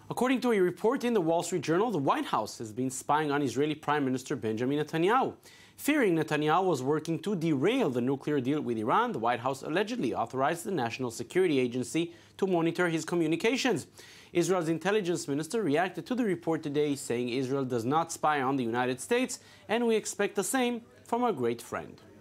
According to a report in the Wall Street Journal, the White House has been spying on Israeli Prime Minister Benjamin Netanyahu. Fearing Netanyahu was working to derail the nuclear deal with Iran, the White House allegedly authorized the National Security Agency to monitor his communications. Israel's intelligence minister reacted to the report today, saying Israel does not spy on the United States, and we expect the same from our great friend.